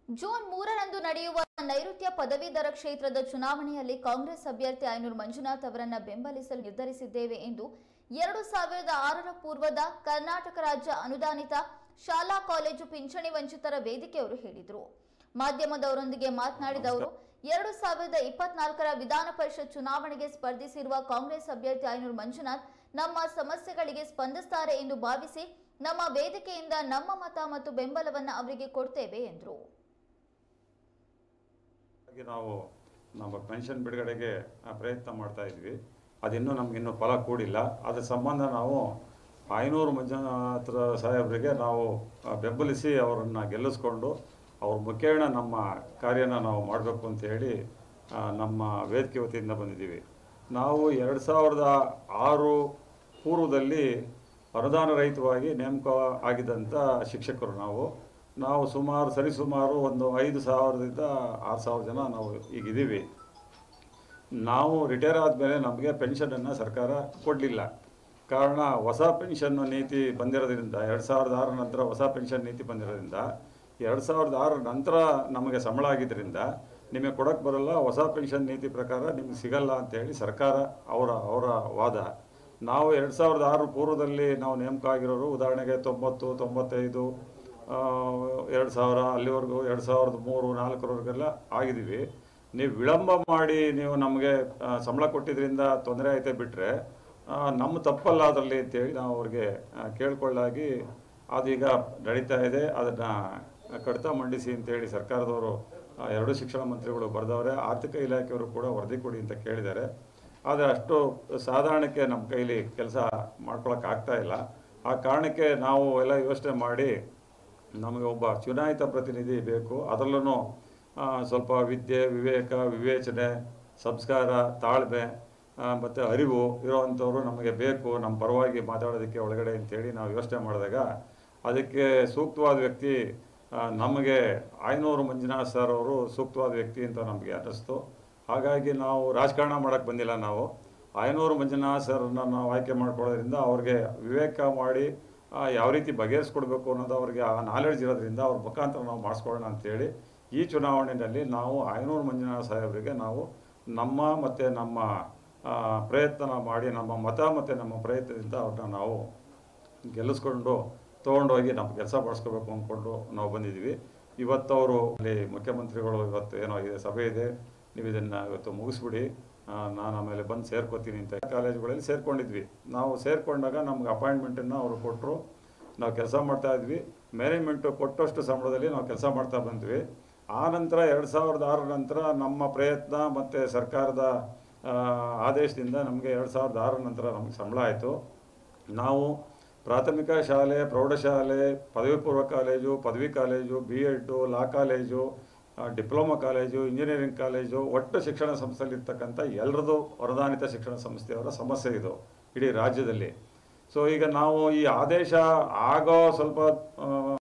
June 3ರಂದು ನಡೆಯುವ ನೈಋತ್ಯ ಪದವೀಧರ ಕ್ಷೇತ್ರದ ಚುನಾವಣೆಯಲ್ಲಿ ಕಾಂಗ್ರೆಸ್ ಅಭ್ಯರ್ಥಿ ಐನೂರು ಮಂಜುನಾಥ್ ಅವರನ್ನು ಬೆಂಬಲಿಸಲು ನಿರ್ಧರಿಸಿದ್ದೇವೆ ಎಂದು 2006ರ ಪೂರ್ವದ ಕರ್ನಾಟಕ ರಾಜ್ಯ ಅನುದಾನಿತ ಶಾಲಾ ಕಾಲೇಜು ಪಿಂಚಣಿ ವಂಚಿತರ ವೇದಿಕೆಯವರು ಹೇಳಿದರು. ಮಾಧ್ಯಮದವರೊಂದಿಗೆ ಮಾತನಾಡಿದ ಅವರು 2024ರ ವಿಧಾನ ಪರಿಷತ್ ಚುನಾವಣೆಗೆ ಸ್ಪರ್ಧಿಸಿರುವ ಕಾಂಗ್ರೆಸ್ ಅಭ್ಯರ್ಥಿ ಐನೂರು ಮಂಜುನಾಥ್ ನಮ್ಮ ಸಮಸ್ಯೆಗಳಿಗೆ ಸ್ಪಂದಿಸುತ್ತಾರೆ ಎಂದು ಭಾವಿಸಿ ನಮ್ಮ ವೇದಿಕೆಯಿಂದ ನಮ್ಮ ಮತ ಮತ್ತು ಬೆಂಬಲವನ್ನು ಅವರಿಗೆ ಕೊಡ್ತೇವೆ ಎಂದರು. ನಾವು ನಮ್ಮ ಪೆನ್ಷನ್ ಬಿಡುಗಡೆಗೆ ಪ್ರಯತ್ನ ಮಾಡ್ತಾ ಇದ್ವಿ. ಅದಿನ್ನೂ ನಮಗಿನ್ನೂ ಫಲ ಕೂಡಿಲ್ಲ. ಅದರ ಸಂಬಂಧ ನಾವು ಐನೂರು ಮಂಜುನಾಥ ಸಾಹೇಬರಿಗೆ ನಾವು ಬೆಂಬಲಿಸಿ ಅವರನ್ನು ಗೆಲ್ಲಿಸ್ಕೊಂಡು ಅವ್ರ ಮುಖೇಣ ನಮ್ಮ ಕಾರ್ಯನ ನಾವು ಮಾಡಬೇಕು ಅಂತ ಹೇಳಿ ನಮ್ಮ ವೇದಿಕೆ ವತಿಯಿಂದ ಬಂದಿದ್ದೀವಿ. ನಾವು 2006 ಪೂರ್ವದಲ್ಲಿ ಅನುದಾನ ರಹಿತವಾಗಿ ನೇಮಕ ಆಗಿದ್ದಂಥ ಶಿಕ್ಷಕರು ನಾವು ಸರಿಸುಮಾರು ಒಂದು 5,000ದಿಂದ 6,000 ಜನ ನಾವು ಈಗಿದ್ದೀವಿ. ನಾವು ರಿಟೈರ್ ಆದಮೇಲೆ ನಮಗೆ ಪೆನ್ಷನನ್ನು ಸರ್ಕಾರ ಕೊಡಲಿಲ್ಲ. ಕಾರಣ ಹೊಸ ಪೆನ್ಷನ್ ನೀತಿ ಬಂದಿರೋದ್ರಿಂದ 2006 ನಂತರ ಹೊಸ ಪೆನ್ಷನ್ ನೀತಿ ಬಂದಿರೋದ್ರಿಂದ 2006 ನಂತರ ನಮಗೆ ಸಂಬಳ ಆಗಿದ್ದರಿಂದ ನಿಮಗೆ ಕೊಡೋಕ್ಕೆ ಬರೋಲ್ಲ, ಹೊಸ ಪೆನ್ಷನ್ ನೀತಿ ಪ್ರಕಾರ ನಿಮಗೆ ಸಿಗಲ್ಲ ಅಂತೇಳಿ ಸರ್ಕಾರ ಅವರ ವಾದ. ನಾವು 2006 ಪೂರ್ವದಲ್ಲಿ ನಾವು ನೇಮಕ ಆಗಿರೋರು ಉದಾಹರಣೆಗೆ 90, 95, 2000 ಅಲ್ಲಿವರೆಗೂ 2003, 2004ವರೆಗೆಲ್ಲ ಆಗಿದ್ದೀವಿ. ನೀವು ವಿಳಂಬ ಮಾಡಿ ನೀವು ನಮಗೆ ಸಂಬಳ ಕೊಟ್ಟಿದ್ದರಿಂದ ತೊಂದರೆ ಆಯ್ತೆ ಬಿಟ್ಟರೆ ನಮ್ಮ ತಪ್ಪಲ್ಲ ಅದರಲ್ಲಿ ಅಂತೇಳಿ ನಾವು ಅವ್ರಿಗೆ ಕೇಳ್ಕೊಳ್ಳಾಗಿ ಅದೀಗ ನಡೀತಾ ಇದೆ. ಅದನ್ನು ಕಡಿತ ಮಂಡಿಸಿ ಅಂತೇಳಿ ಸರ್ಕಾರದವರು 2 ಶಿಕ್ಷಣ ಮಂತ್ರಿಗಳು ಬರೆದವರೆ. ಆರ್ಥಿಕ ಇಲಾಖೆಯವರು ಕೂಡ ವರದಿ ಕೊಡಿ ಅಂತ ಕೇಳಿದ್ದಾರೆ. ಆದರೆ ಅಷ್ಟು ಸಾಧಾರಣಕ್ಕೆ ನಮ್ಮ ಕೈಲಿ ಕೆಲಸ ಮಾಡ್ಕೊಳಕ್ಕಾಗ್ತಾ ಇಲ್ಲ. ಆ ಕಾರಣಕ್ಕೆ ನಾವು ಎಲ್ಲ ಯೋಚನೆ ಮಾಡಿ ನಮಗೆ ಒಬ್ಬ ಚುನಾಯಿತ ಪ್ರತಿನಿಧಿ ಬೇಕು, ಅದರಲ್ಲೂ ಸ್ವಲ್ಪ ವಿದ್ಯೆ, ವಿವೇಕ, ವಿವೇಚನೆ, ಸಂಸ್ಕಾರ, ತಾಳ್ಮೆ ಮತ್ತು ಅರಿವು ಇರೋವಂಥವ್ರು ನಮಗೆ ಬೇಕು ನಮ್ಮ ಪರವಾಗಿ ಮಾತಾಡೋದಕ್ಕೆ ಒಳಗಡೆ ಅಂತೇಳಿ ನಾವು ಯೋಚನೆ ಮಾಡಿದಾಗ ಅದಕ್ಕೆ ಸೂಕ್ತವಾದ ವ್ಯಕ್ತಿ ನಮಗೆ ಐನೂರು ಮಂಜುನಾಥ್ ಸರ್ ಅವರು ಸೂಕ್ತವಾದ ವ್ಯಕ್ತಿ ಅಂತ ನಮಗೆ ಅನ್ನಿಸ್ತು. ಹಾಗಾಗಿ ನಾವು ರಾಜಕಾರಣ ಮಾಡೋಕ್ಕೆ ಬಂದಿಲ್ಲ. ನಾವು ಐನೂರು ಮಂಜುನಾಥ್ ಸರ್ನ ನಾವು ಆಯ್ಕೆ ಮಾಡ್ಕೊಳ್ಳೋದ್ರಿಂದ ಅವ್ರಿಗೆ ವಿವೇಕ ಮಾಡಿ ಯಾವ ರೀತಿ ಬಗೆಹರಿಸ್ಕೊಡ್ಬೇಕು ಅನ್ನೋದು ಅವ್ರಿಗೆ ಆ ನಾಲೆಡ್ಜ್ ಇರೋದ್ರಿಂದ ಅವ್ರ ಮುಖಾಂತರ ನಾವು ಮಾಡಿಸ್ಕೊಳ್ಳೋಣ ಅಂಥೇಳಿ ಈ ಚುನಾವಣೆಯಲ್ಲಿ ನಾವು ಐನೂರು ಮಂಜುನಾಥ್ ಸಾಹೇಬರಿಗೆ ನಾವು ನಮ್ಮ ಪ್ರಯತ್ನ ಮಾಡಿ ನಮ್ಮ ಮತ ಮತ್ತು ನಮ್ಮ ಪ್ರಯತ್ನದಿಂದ ಅವ್ರನ್ನ ನಾವು ಗೆಲ್ಲಿಸ್ಕೊಂಡು ತೊಗೊಂಡೋಗಿ ನಮ್ಮ ಕೆಲಸ ಮಾಡಿಸ್ಕೋಬೇಕು ಅಂದ್ಕೊಂಡು ನಾವು ಬಂದಿದ್ದೀವಿ. ಇವತ್ತು ಅವರು ಅಲ್ಲಿ ಮುಖ್ಯಮಂತ್ರಿಗಳು ಇವತ್ತು ಏನೋ ಇದೆ ಸಭೆ ಇದೆ, ನೀವು ಇದನ್ನು ಇವತ್ತು ಮುಗಿಸ್ಬಿಡಿ, ನಾನು ಆಮೇಲೆ ಬಂದು ಸೇರ್ಕೋತೀನಿ ಅಂತ ಕಾಲೇಜುಗಳಲ್ಲಿ ಸೇರ್ಕೊಂಡಿದ್ವಿ. ನಾವು ಸೇರಿಕೊಂಡಾಗ ನಮ್ಗೆ ಅಪಾಯಿಂಟ್ಮೆಂಟನ್ನು ಅವರು ಕೊಟ್ಟರು. ನಾವು ಕೆಲಸ ಮಾಡ್ತಾಯಿದ್ವಿ. ಮ್ಯಾನೇಜ್ಮೆಂಟು ಕೊಟ್ಟಷ್ಟು ಸಂಬಳದಲ್ಲಿ ನಾವು ಕೆಲಸ ಮಾಡ್ತಾ ಬಂದ್ವಿ. ಆ ನಂತರ 2006 ನಂತರ ನಮ್ಮ ಪ್ರಯತ್ನ ಮತ್ತು ಸರ್ಕಾರದ ಆದೇಶದಿಂದ ನಮಗೆ 2006 ನಂತರ ನಮಗೆ ಸಂಬಳ ಆಯಿತು. ನಾವು ಪ್ರಾಥಮಿಕ ಶಾಲೆ, ಪ್ರೌಢಶಾಲೆ, ಪದವಿ ಪೂರ್ವ ಕಾಲೇಜು, ಪದವಿ college, BEd, law college, diploma college, engineering college, ಒಟ್ಟು ಶಿಕ್ಷಣ ಸಂಸ್ಥೆಯಲ್ಲಿರ್ತಕ್ಕಂಥ ಎಲ್ಲರದು ಅನುದಾನಿತ ಶಿಕ್ಷಣ ಸಂಸ್ಥೆಯವರ ಸಮಸ್ಯೆ ಇದು ಇಡೀ ರಾಜ್ಯದಲ್ಲಿ. ಸೊ ಈಗ ನಾವು ಈ ಆದೇಶ ಆಗೋ ಸ್ವಲ್ಪ